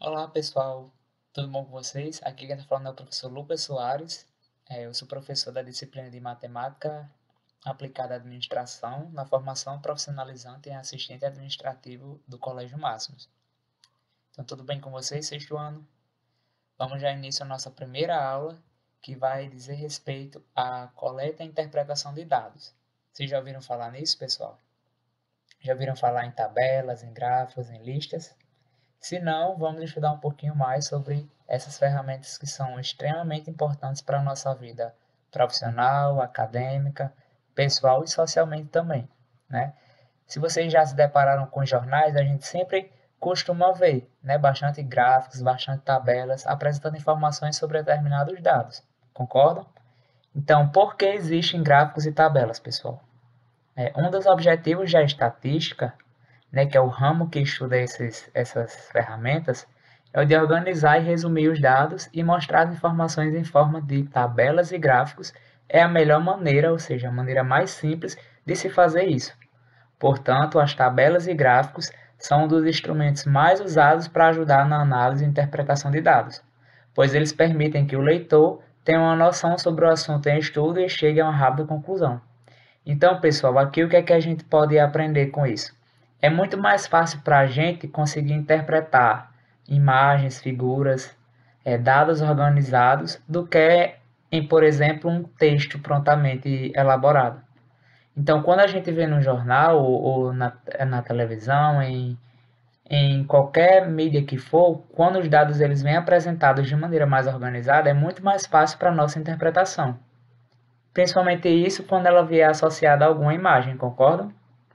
Olá pessoal, tudo bom com vocês? Aqui quem está falando é o professor Lucas Soares. Eu sou professor da disciplina de Matemática Aplicada à Administração na formação profissionalizante em assistente administrativo do Colégio Máximos. Então, tudo bem com vocês, sexto ano? Vamos já início à nossa primeira aula, que vai dizer respeito à coleta e interpretação de dados. Vocês já ouviram falar nisso, pessoal? Já ouviram falar em tabelas, em gráficos, em listas? Se não, vamos estudar um pouquinho mais sobre essas ferramentas que são extremamente importantes para a nossa vida profissional, acadêmica, pessoal e socialmente também, né? Se vocês já se depararam com jornais, a gente sempre costuma ver, né, bastante gráficos, bastante tabelas apresentando informações sobre determinados dados. Concordam? Então, por que existem gráficos e tabelas, pessoal? Um dos objetivos da estatística, né, que é o ramo que estuda essas ferramentas, é o de organizar e resumir os dados e mostrar as informações em forma de tabelas e gráficos. É a melhor maneira, ou seja, a maneira mais simples de se fazer isso. Portanto, as tabelas e gráficos são um dos instrumentos mais usados para ajudar na análise e interpretação de dados, pois eles permitem que o leitor tenha uma noção sobre o assunto em estudo e chegue a uma rápida conclusão. Então, pessoal, aqui o que é que a gente pode aprender com isso? É muito mais fácil para a gente conseguir interpretar imagens, figuras, dados organizados do que em, por exemplo, um texto prontamente elaborado. Então, quando a gente vê no jornal ou na televisão, em qualquer mídia que for, quando os dados eles vêm apresentados de maneira mais organizada, é muito mais fácil para a nossa interpretação. Principalmente isso quando ela vier associada a alguma imagem, concordam?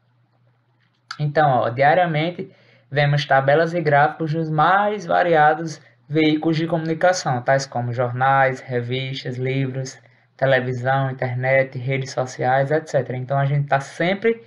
Então, diariamente vemos tabelas e gráficos dos mais variados veículos de comunicação, tais como jornais, revistas, livros, televisão, internet, redes sociais, etc. Então, a gente está sempre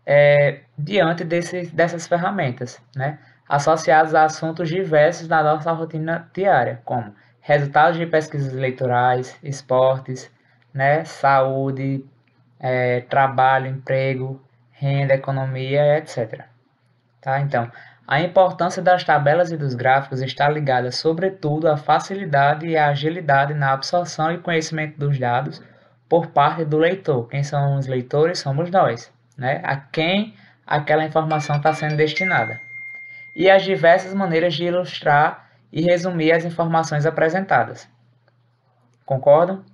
diante dessas ferramentas, né? Associadas a assuntos diversos na nossa rotina diária, como resultados de pesquisas eleitorais, esportes, né? Saúde, trabalho, emprego, renda, economia, etc. Tá? Então, a importância das tabelas e dos gráficos está ligada, sobretudo, à facilidade e à agilidade na absorção e conhecimento dos dados por parte do leitor. Quem são os leitores? Somos nós, né? A quem aquela informação está sendo destinada. E as diversas maneiras de ilustrar e resumir as informações apresentadas. Concordam?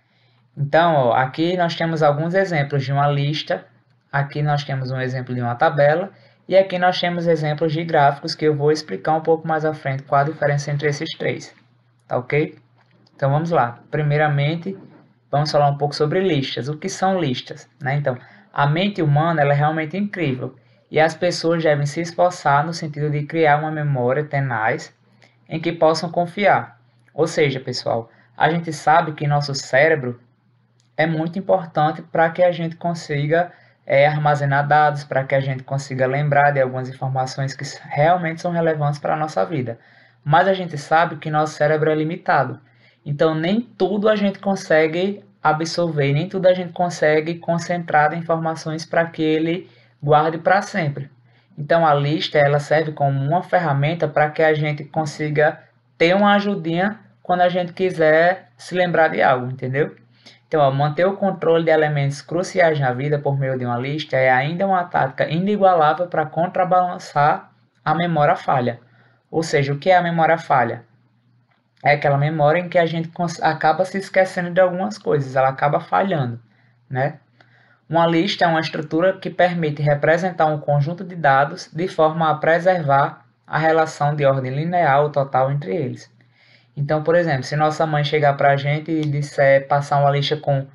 Então, aqui nós temos alguns exemplos de uma lista, aqui nós temos um exemplo de uma tabela, e aqui nós temos exemplos de gráficos que eu vou explicar um pouco mais à frente qual a diferença entre esses três. Tá ok? Então vamos lá. Primeiramente, vamos falar um pouco sobre listas. O que são listas? Né? Então, a mente humana ela é realmente incrível, e as pessoas devem se esforçar no sentido de criar uma memória tenaz em que possam confiar. Ou seja, pessoal, a gente sabe que nosso cérebro é muito importante para que a gente consiga armazenar dados, para que a gente consiga lembrar de algumas informações que realmente são relevantes para a nossa vida. Mas a gente sabe que nosso cérebro é limitado. Então, nem tudo a gente consegue absorver, nem tudo a gente consegue concentrar informações para que ele guarde para sempre. Então, a lista ela serve como uma ferramenta para que a gente consiga ter uma ajudinha quando a gente quiser se lembrar de algo, entendeu? Então, manter o controle de elementos cruciais na vida por meio de uma lista é ainda uma tática inigualável para contrabalançar a memória falha. Ou seja, o que é a memória falha? É aquela memória em que a gente acaba se esquecendo de algumas coisas, ela acaba falhando, né? Uma lista é uma estrutura que permite representar um conjunto de dados de forma a preservar a relação de ordem linear ou total entre eles. Então, por exemplo, se nossa mãe chegar para a gente e disser, passar uma lista com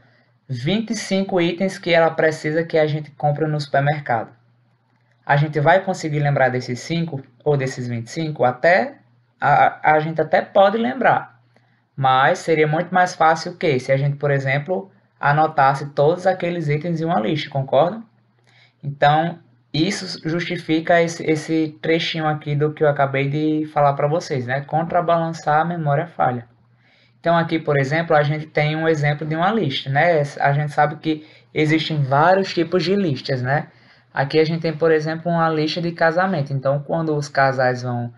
25 itens que ela precisa que a gente compre no supermercado, a gente vai conseguir lembrar desses 5 ou desses 25? A gente até pode lembrar, mas seria muito mais fácil que se a gente, por exemplo, anotasse todos aqueles itens em uma lista, concordam? Então, isso justifica esse trechinho aqui do que eu acabei de falar para vocês, né? Contrabalançar a memória falha. Então, aqui, por exemplo, a gente tem um exemplo de uma lista, né? A gente sabe que existem vários tipos de listas, né? Aqui a gente tem, por exemplo, uma lista de casamento. Então, quando os casais vão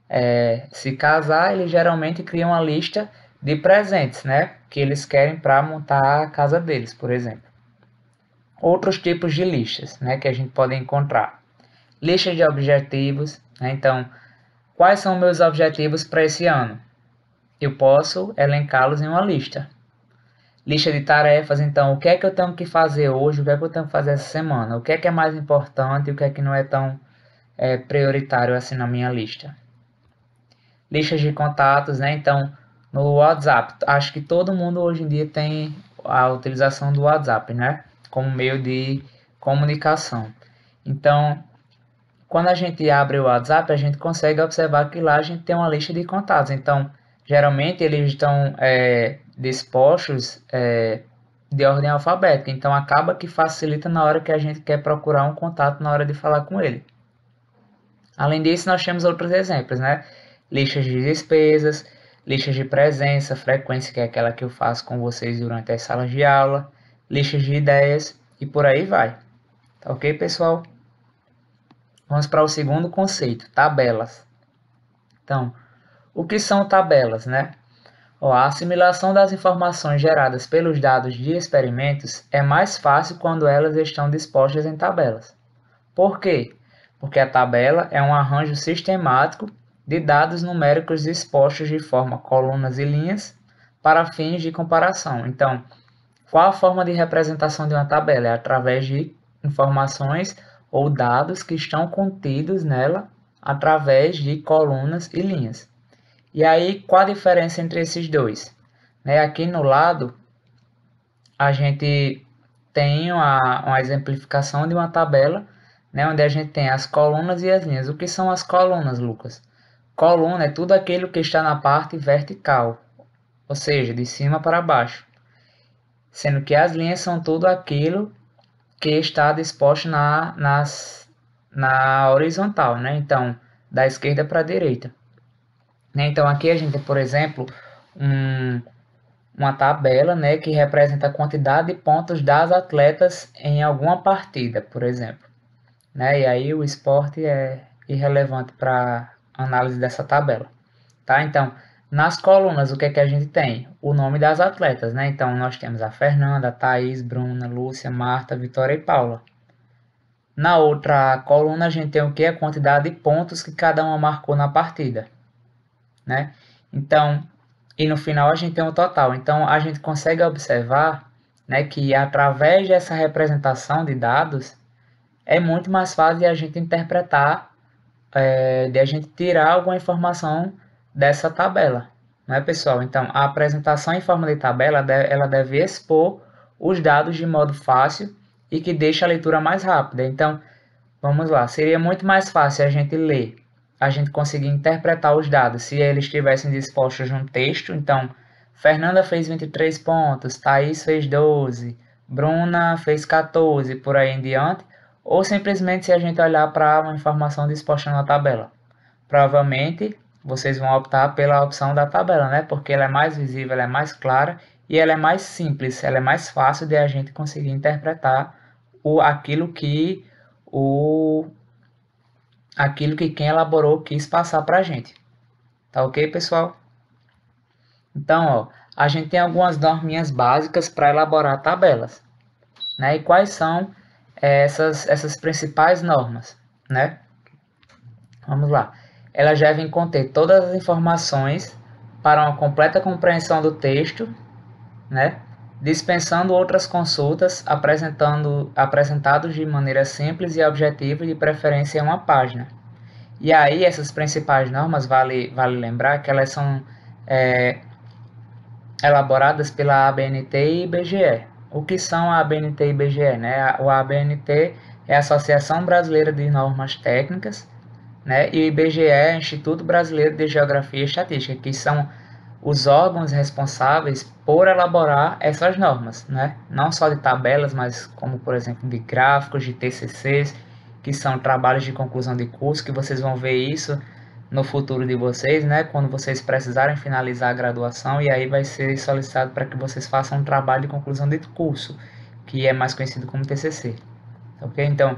se casar, eles geralmente criam uma lista de presentes, né, que eles querem para montar a casa deles, por exemplo. Outros tipos de listas, né, que a gente pode encontrar. Lista de objetivos, né, então, quais são meus objetivos para esse ano? Eu posso elencá-los em uma lista. Lista de tarefas, então, o que é que eu tenho que fazer hoje, o que é que eu tenho que fazer essa semana, o que é mais importante e o que é que não é tão prioritário assim na minha lista. Listas de contatos, né? Então, no WhatsApp, acho que todo mundo hoje em dia tem a utilização do WhatsApp, né? Como meio de comunicação. Então, quando a gente abre o WhatsApp, a gente consegue observar que lá a gente tem uma lista de contatos. Então, geralmente eles estão dispostos de ordem alfabética. Então, acaba que facilita na hora que a gente quer procurar um contato na hora de falar com ele. Além disso, nós temos outros exemplos, né? Listas de despesas, listas de presença, frequência, que é aquela que eu faço com vocês durante as salas de aula, listas de ideias e por aí vai. Tá ok, pessoal? Vamos para o segundo conceito, tabelas. Então, o que são tabelas, né? A assimilação das informações geradas pelos dados de experimentos é mais fácil quando elas estão dispostas em tabelas. Por quê? Porque a tabela é um arranjo sistemático de dados numéricos dispostos de forma colunas e linhas para fins de comparação. Então, qual a forma de representação de uma tabela? É através de informações ou dados que estão contidos nela através de colunas e linhas. E aí, qual a diferença entre esses dois? Aqui no lado, a gente tem uma exemplificação de uma tabela, onde a gente tem as colunas e as linhas. O que são as colunas, Lucas? Coluna é tudo aquilo que está na parte vertical, ou seja, de cima para baixo. Sendo que as linhas são tudo aquilo que está disposto na horizontal, né? Então, da esquerda para a direita. Então, aqui a gente tem, por exemplo, uma tabela, né, que representa a quantidade de pontos das atletas em alguma partida, por exemplo. E aí o esporte é irrelevante para a análise dessa tabela. Tá? Então, nas colunas, o que é que a gente tem? O nome das atletas, né? Então, nós temos a Fernanda, a Thaís, Bruna, Lúcia, Marta, Vitória e Paula. Na outra coluna, a gente tem o que? A quantidade de pontos que cada uma marcou na partida, né? Então, e no final a gente tem um total. Então, a gente consegue observar, né, que através dessa representação de dados, é muito mais fácil de a gente interpretar, de a gente tirar alguma informação dessa tabela, né, pessoal? Então, a apresentação em forma de tabela, ela deve expor os dados de modo fácil e que deixa a leitura mais rápida. Então, vamos lá, seria muito mais fácil a gente ler, a gente conseguir interpretar os dados se eles estivessem dispostos num texto. Então, Fernanda fez 23 pontos, Thaís fez 12, Bruna fez 14, por aí em diante, ou simplesmente se a gente olhar para uma informação disposta na tabela. Provavelmente vocês vão optar pela opção da tabela, né? Porque ela é mais visível, ela é mais clara e ela é mais simples, ela é mais fácil de a gente conseguir interpretar aquilo que quem elaborou quis passar para a gente. Tá ok, pessoal? Então, a gente tem algumas norminhas básicas para elaborar tabelas, né? E quais são essas principais normas, né? Vamos lá. Elas devem conter todas as informações para uma completa compreensão do texto, né? Dispensando outras consultas, apresentados de maneira simples e objetiva, de preferência em uma página. E aí, essas principais normas, vale lembrar que elas são elaboradas pela ABNT e IBGE. O que são a ABNT e IBGE? Né? O ABNT é a Associação Brasileira de Normas Técnicas, né? E o IBGE é o Instituto Brasileiro de Geografia e Estatística, que são os órgãos responsáveis por elaborar essas normas, né? Não só de tabelas, mas como, por exemplo, de gráficos, de TCCs, que são trabalhos de conclusão de curso, que vocês vão ver isso no futuro de vocês, né? Quando vocês precisarem finalizar a graduação, e aí vai ser solicitado para que vocês façam um trabalho de conclusão de curso, que é mais conhecido como TCC, ok? Então,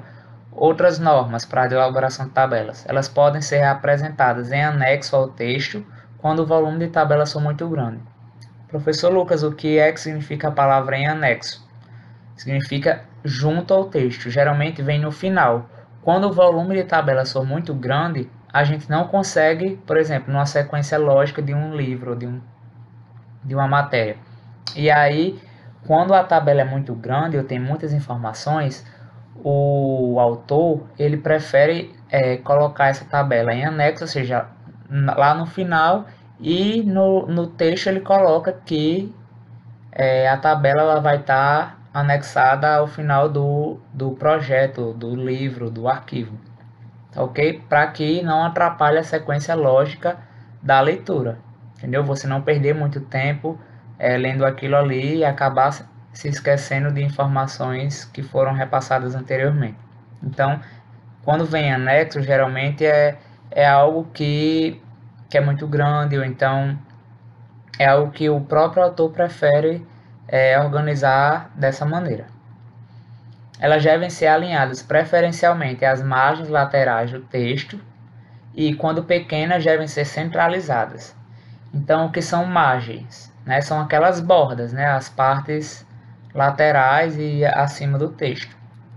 Outras normas para a elaboração de tabelas. Elas podem ser apresentadas em anexo ao texto quando o volume de tabelas for muito grande. Professor Lucas, o que é que significa a palavra em anexo? Significa junto ao texto, geralmente vem no final. Quando o volume de tabelas for muito grande, a gente não consegue, por exemplo, numa sequência lógica de um livro, de uma matéria. E aí, quando a tabela é muito grande, ou tem muitas informações, o autor ele prefere colocar essa tabela em anexo, ou seja, lá no final, e no texto ele coloca que a tabela ela vai estar anexada ao final do projeto, do livro, do arquivo, tá ok? Para que não atrapalhe a sequência lógica da leitura, entendeu? Você não perder muito tempo lendo aquilo ali e acabar se esquecendo de informações que foram repassadas anteriormente. Então, quando vem anexo, geralmente é algo que é muito grande, ou então é algo que o próprio autor prefere organizar dessa maneira. Elas devem ser alinhadas preferencialmente às margens laterais do texto e, quando pequenas, devem ser centralizadas. Então, o que são margens? Né? São aquelas bordas, né? As partes laterais e acima do texto.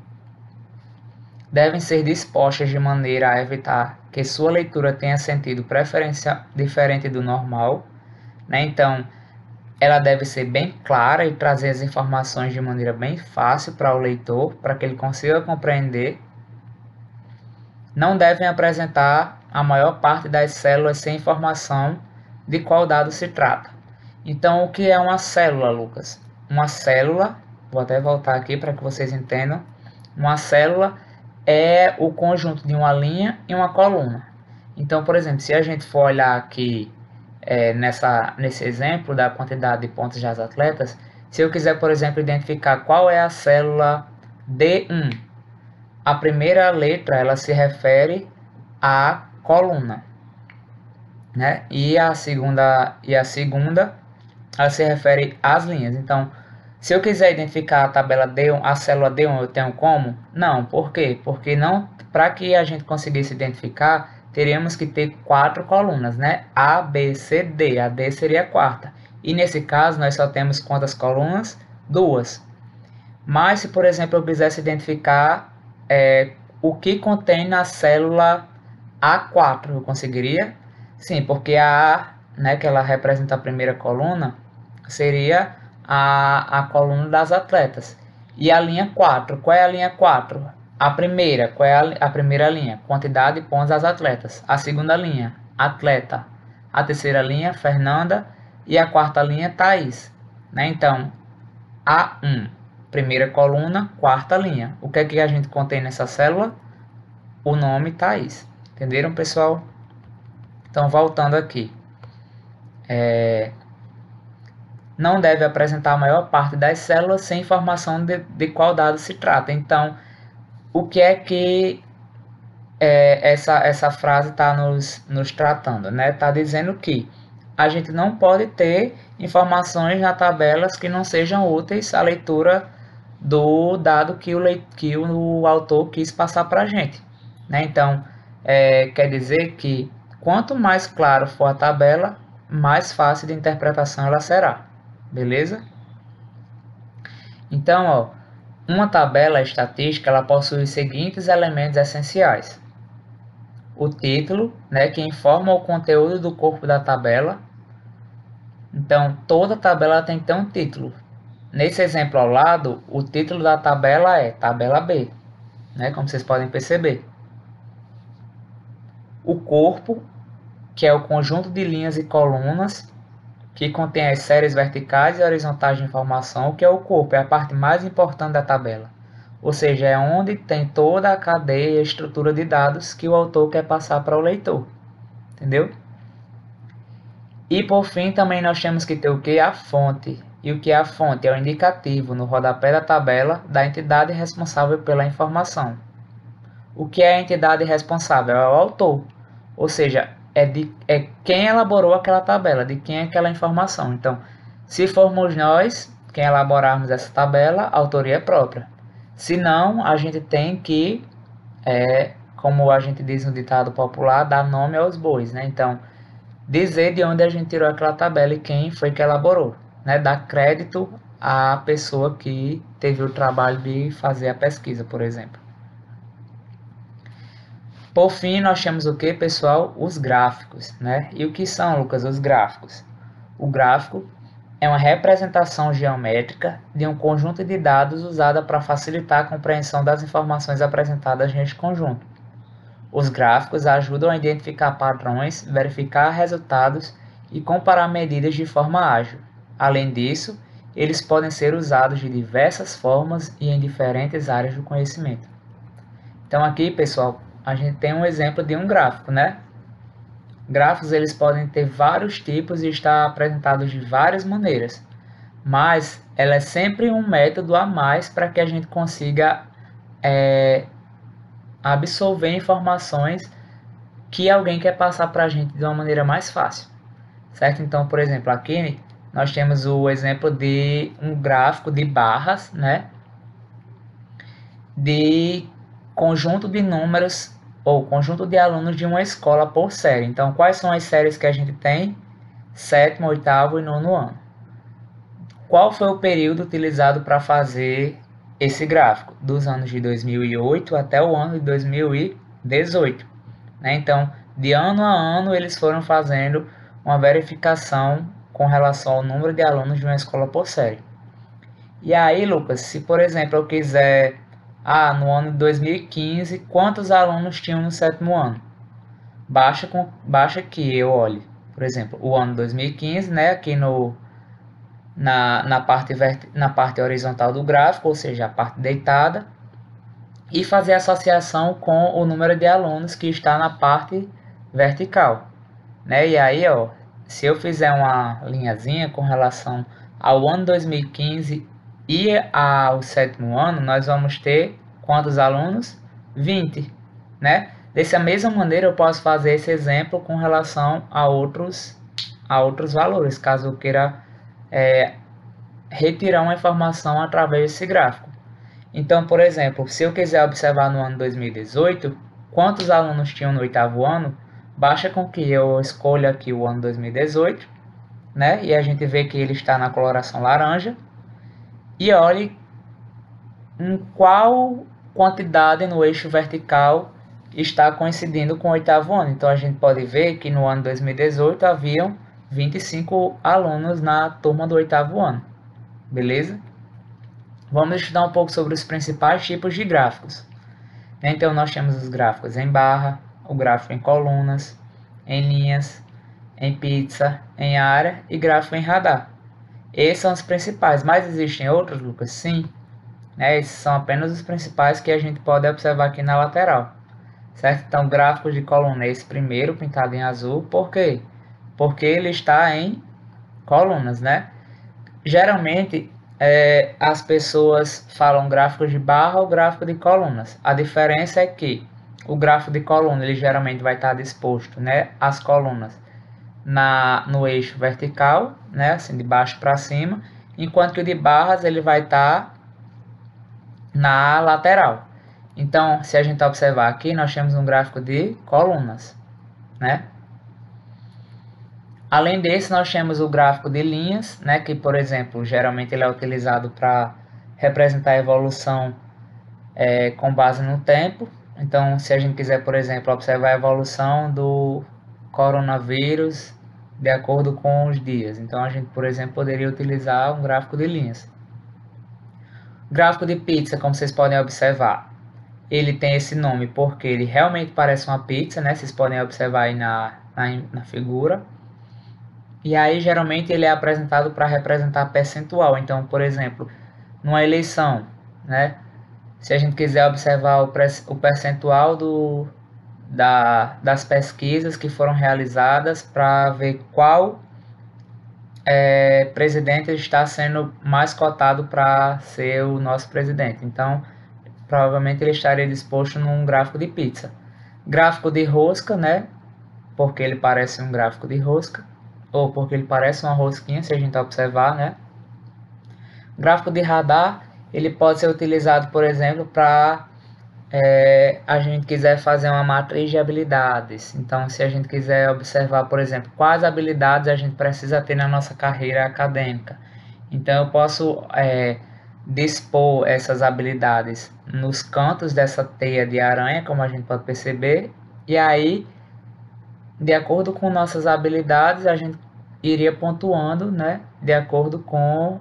Devem ser dispostas de maneira a evitar que sua leitura tenha sentido diferente do normal, né? Então, ela deve ser bem clara e trazer as informações de maneira bem fácil para o leitor, para que ele consiga compreender. Não devem apresentar a maior parte das células sem informação de qual dado se trata. Então, o que é uma célula, Lucas? Uma célula, vou até voltar aqui para que vocês entendam. Uma célula é o conjunto de uma linha e uma coluna. Então, por exemplo, se a gente for olhar aqui nesse exemplo da quantidade de pontos das atletas, se eu quiser, por exemplo, identificar qual é a célula D1, a primeira letra ela se refere à coluna, né? E a segunda ela se refere às linhas. Então, se eu quiser identificar a tabela D1, a célula D1, eu tenho como? Não, por quê? Porque não, para que a gente conseguisse identificar, teríamos que ter 4 colunas, né? A, B, C, D. A D seria a quarta. E nesse caso, nós só temos quantas colunas? 2. Mas se, por exemplo, eu quisesse identificar o que contém na célula A4, eu conseguiria? Sim, porque a A, né, que ela representa a primeira coluna, seria a coluna das atletas. E a linha 4, qual é a linha 4? A primeira, qual é a primeira linha? Quantidade de pontos das atletas. A segunda linha, atleta. A terceira linha, Fernanda. E a quarta linha, Thaís. Né? Então, A1, primeira coluna, quarta linha. O que é que a gente contém nessa célula? O nome Thaís. Entenderam, pessoal? Então, voltando aqui. Não deve apresentar a maior parte das células sem informação de qual dado se trata. Então, o que é que essa frase está nos tratando? Né? Está dizendo que a gente não pode ter informações na tabelas que não sejam úteis à leitura do dado que o autor quis passar para a gente. Né? Então, quer dizer que quanto mais claro for a tabela, mais fácil de interpretação ela será. Beleza? Então, ó, uma tabela estatística ela possui os seguintes elementos essenciais. O título, né, que informa o conteúdo do corpo da tabela. Então, toda tabela tem que ter um título. Nesse exemplo ao lado, o título da tabela é Tabela B, né, como vocês podem perceber. O corpo, que é o conjunto de linhas e colunas que contém as séries verticais e horizontais de informação. O que é o corpo? É a parte mais importante da tabela. Ou seja, é onde tem toda a cadeia e a estrutura de dados que o autor quer passar para o leitor. Entendeu? E por fim, também nós temos que ter o que? A fonte. E o que é a fonte? É o indicativo no rodapé da tabela da entidade responsável pela informação. O que é a entidade responsável? É o autor. Ou seja, é quem elaborou aquela tabela, de quem é aquela informação. Então, se formos nós quem elaborarmos essa tabela, a autoria é própria. Se não, a gente tem que como a gente diz no ditado popular, dar nome aos bois, né? Então, dizer de onde a gente tirou aquela tabela e quem foi que elaborou, né? Dar crédito à pessoa que teve o trabalho de fazer a pesquisa, por exemplo. Por fim, nós temos o que, pessoal? Os gráficos, né? E o que são, Lucas, os gráficos? O gráfico é uma representação geométrica de um conjunto de dados usada para facilitar a compreensão das informações apresentadas neste conjunto. Os gráficos ajudam a identificar padrões, verificar resultados e comparar medidas de forma ágil. Além disso, eles podem ser usados de diversas formas e em diferentes áreas do conhecimento. Então aqui, pessoal, a gente tem um exemplo de um gráfico, né? Gráficos eles podem ter vários tipos e estar apresentados de várias maneiras, mas ela é sempre um método a mais para que a gente consiga absorver informações que alguém quer passar para a gente de uma maneira mais fácil, certo? Então, por exemplo, aqui nós temos o exemplo de um gráfico de barras, né? De conjunto de números ou conjunto de alunos de uma escola por série. Então, quais são as séries que a gente tem? Sétimo, oitavo e nono ano. Qual foi o período utilizado para fazer esse gráfico? Dos anos de 2008 até o ano de 2018. Né? Então, de ano a ano, eles foram fazendo uma verificação com relação ao número de alunos de uma escola por série. E aí, Lucas, se por exemplo eu quiser, no ano de 2015, quantos alunos tinham no sétimo ano? Basta que eu olhe, por exemplo, o ano 2015, né, aqui na parte horizontal do gráfico, ou seja, a parte deitada, e fazer associação com o número de alunos que está na parte vertical, né? E aí, ó, se eu fizer uma linhazinha com relação ao ano 2015 e ao sétimo ano, nós vamos ter quantos alunos? 20, né? Dessa mesma maneira, eu posso fazer esse exemplo com relação a outros valores, caso eu queira retirar uma informação através desse gráfico. Então, por exemplo, se eu quiser observar no ano 2018, quantos alunos tinham no oitavo ano, basta com que eu escolha aqui o ano 2018, né? E a gente vê que ele está na coloração laranja. E olhe em qual quantidade no eixo vertical está coincidindo com o oitavo ano. Então, a gente pode ver que no ano 2018 haviam 25 alunos na turma do oitavo ano. Beleza? Vamos estudar um pouco sobre os principais tipos de gráficos. Então, nós temos os gráficos em barra, o gráfico em colunas, em linhas, em pizza, em área e gráfico em radar. Esses são os principais, mas existem outros, Lucas? Sim. Esses são apenas os principais que a gente pode observar aqui na lateral. Certo? Então, gráfico de coluna é esse primeiro, pintado em azul. Por quê? Porque ele está em colunas, né? Geralmente, as pessoas falam gráfico de barra ou gráfico de colunas. A diferença é que o gráfico de coluna ele geralmente vai estar disposto, né, as colunas no eixo vertical, né, assim de baixo para cima, enquanto que o de barras ele vai estar na lateral. Então, se a gente observar aqui, nós temos um gráfico de colunas, né? Além desse, nós temos o gráfico de linhas, né, que, por exemplo, geralmente ele é utilizado para representar a evolução com base no tempo. Então, se a gente quiser, por exemplo, observar a evolução do coronavírus de acordo com os dias. Então, a gente, por exemplo, poderia utilizar um gráfico de linhas. Gráfico de pizza, como vocês podem observar, ele tem esse nome porque ele realmente parece uma pizza, né? Vocês podem observar aí na figura. E aí, geralmente, ele é apresentado para representar percentual. Então, por exemplo, numa eleição, né? Se a gente quiser observar o percentual das pesquisas que foram realizadas para ver qual presidente está sendo mais cotado para ser o nosso presidente. Então, provavelmente ele estaria disposto num gráfico de pizza. Gráfico de rosca, né? Porque ele parece um gráfico de rosca. Ou porque ele parece uma rosquinha, se a gente observar, né? Gráfico de radar, ele pode ser utilizado, por exemplo, para a gente quiser fazer uma matriz de habilidades. Então, se a gente quiser observar, por exemplo, quais habilidades a gente precisa ter na nossa carreira acadêmica. Então, eu posso dispor essas habilidades nos cantos dessa teia de aranha, como a gente pode perceber, e aí, de acordo com nossas habilidades, a gente iria pontuando, né, de acordo com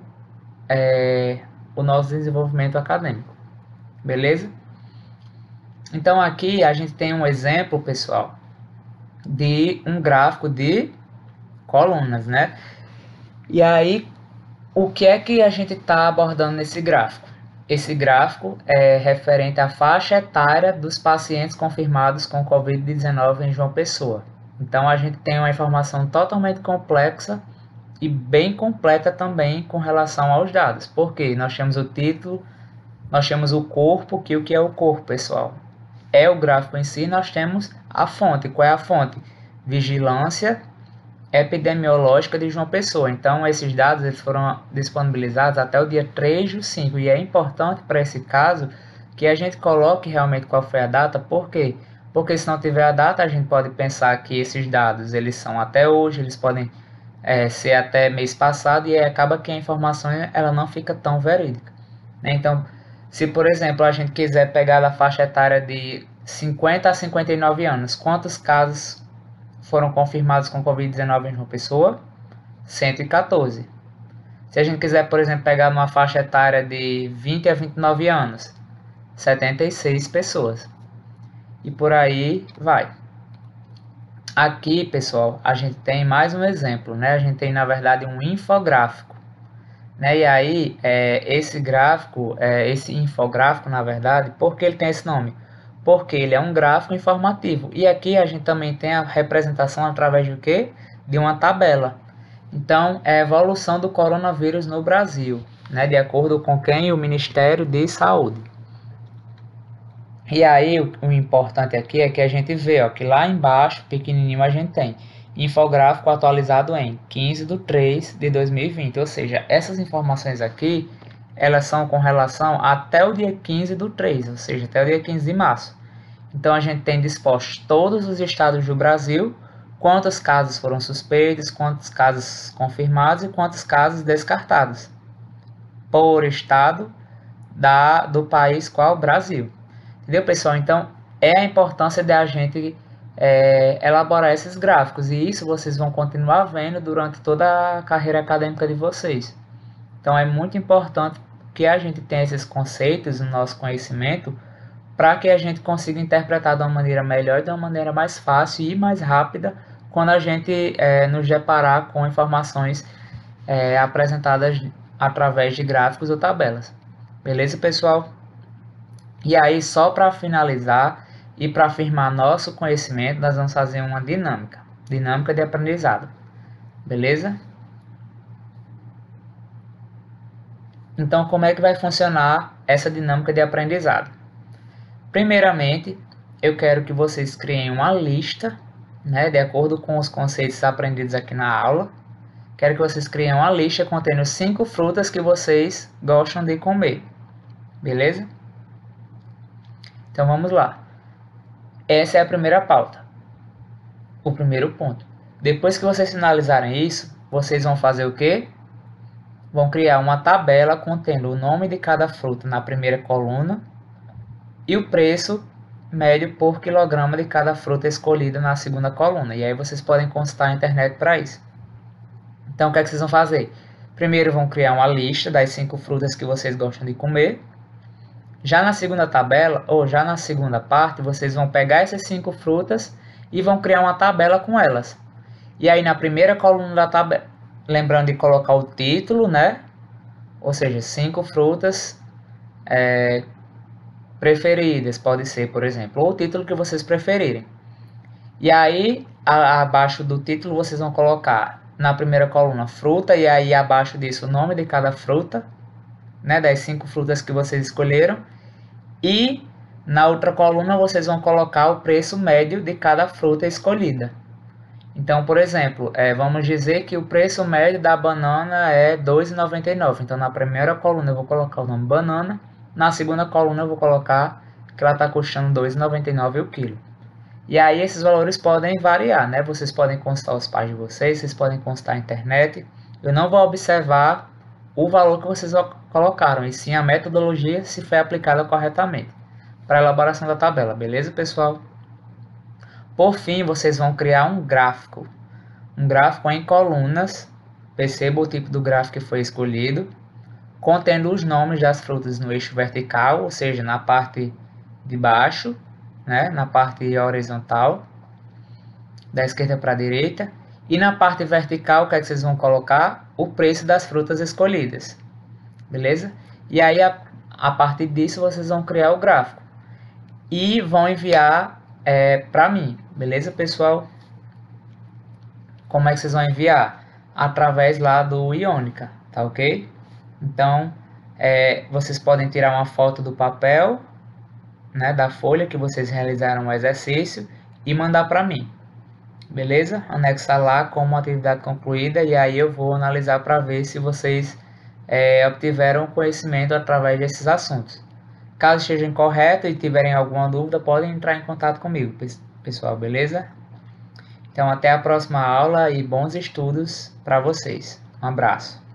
o nosso desenvolvimento acadêmico. Beleza? Então aqui a gente tem um exemplo, pessoal, de um gráfico de colunas, né? E aí, o que é que a gente está abordando nesse gráfico? Esse gráfico é referente à faixa etária dos pacientes confirmados com Covid-19 em João Pessoa. Então a gente tem uma informação totalmente complexa e bem completa também com relação aos dados. Porque nós temos o título, nós temos o corpo, que o que é o corpo, pessoal? É o gráfico em si, nós temos a fonte. Qual é a fonte? Vigilância Epidemiológica de João Pessoa. Então, esses dados eles foram disponibilizados até o dia 3/5. E é importante para esse caso que a gente coloque realmente qual foi a data. Por quê? Porque se não tiver a data, a gente pode pensar que esses dados eles são até hoje, eles podem ser até mês passado, e acaba que a informação ela não fica tão verídica, né? Então, se por exemplo a gente quiser pegar a faixa etária de 50 a 59 anos, quantos casos foram confirmados com Covid-19 em João Pessoa? 114. Se a gente quiser, por exemplo, pegar uma faixa etária de 20 a 29 anos, 76 pessoas. E por aí vai. Aqui, pessoal, a gente tem mais um exemplo, né? A gente tem, na verdade, um infográfico, né? E aí, esse gráfico, esse infográfico, na verdade, por que ele tem esse nome? Porque ele é um gráfico informativo. E aqui a gente também tem a representação através de quê? De uma tabela. Então, é a evolução do coronavírus no Brasil, né? De acordo com quem? O Ministério de Saúde. E aí, o importante aqui é que a gente vê, ó, que lá embaixo, pequenininho, a gente tem infográfico atualizado em 15/3/2020. Ou seja, essas informações aqui, elas são com relação até o dia 15/3, ou seja, até o dia 15 de março. Então, a gente tem dispostos todos os estados do Brasil, quantos casos foram suspeitos, quantos casos confirmados e quantos casos descartados. Por estado do país qual? Brasil. Entendeu, pessoal? Então, é a importância de a gente elaborar esses gráficos. E isso vocês vão continuar vendo durante toda a carreira acadêmica de vocês. Então, é muito importante que a gente tenha esses conceitos no nosso conhecimento para que a gente consiga interpretar de uma maneira melhor e de uma maneira mais fácil e mais rápida quando a gente nos deparar com informações apresentadas através de gráficos ou tabelas. Beleza, pessoal? E aí, só para finalizar e para afirmar nosso conhecimento, nós vamos fazer uma dinâmica de aprendizado. Beleza? Então, como é que vai funcionar essa dinâmica de aprendizado? Primeiramente, eu quero que vocês criem uma lista, né, de acordo com os conceitos aprendidos aqui na aula. Quero que vocês criem uma lista contendo 5 frutas que vocês gostam de comer. Beleza? Então vamos lá. Essa é a primeira pauta. O primeiro ponto. Depois que vocês finalizarem isso, vocês vão fazer o quê? Vão criar uma tabela contendo o nome de cada fruta na primeira coluna e o preço médio por quilograma de cada fruta escolhida na segunda coluna. E aí vocês podem consultar a internet para isso. Então o que é que vocês vão fazer? Primeiro vão criar uma lista das 5 frutas que vocês gostam de comer. Já na segunda tabela, ou já na segunda parte, vocês vão pegar essas 5 frutas e vão criar uma tabela com elas. E aí na primeira coluna da tabela, lembrando de colocar o título, né? Ou seja, 5 frutas preferidas, pode ser, por exemplo, ou o título que vocês preferirem. E aí, abaixo do título, vocês vão colocar na primeira coluna fruta, e aí abaixo disso o nome de cada fruta, né, das 5 frutas que vocês escolheram. E na outra coluna vocês vão colocar o preço médio de cada fruta escolhida. Então, por exemplo, vamos dizer que o preço médio da banana é R$ 2,99. Então, na primeira coluna eu vou colocar o nome banana, na segunda coluna eu vou colocar que ela está custando R$ 2,99 o quilo. E aí esses valores podem variar, né? Vocês podem consultar os pais de vocês, vocês podem consultar a internet. Eu não vou observar o valor que vocês colocaram, e sim a metodologia se foi aplicada corretamente para a elaboração da tabela, beleza, pessoal? Por fim, vocês vão criar um gráfico em colunas. Perceba o tipo do gráfico que foi escolhido, contendo os nomes das frutas no eixo vertical, ou seja, na parte de baixo, né, na parte horizontal, da esquerda para a direita, e na parte vertical, o que é que vocês vão colocar? O preço das frutas escolhidas, beleza? E aí, a partir disso, vocês vão criar o gráfico e vão enviar para mim, beleza, pessoal? Como é que vocês vão enviar? Através lá do Ionica, tá ok? Então, vocês podem tirar uma foto do papel, né, da folha que vocês realizaram o exercício e mandar para mim, beleza? Anexar lá como atividade concluída, e aí eu vou analisar para ver se vocês obtiveram conhecimento através desses assuntos. Caso esteja incorreto e tiverem alguma dúvida, podem entrar em contato comigo, pessoal, beleza? Então, até a próxima aula e bons estudos para vocês. Um abraço.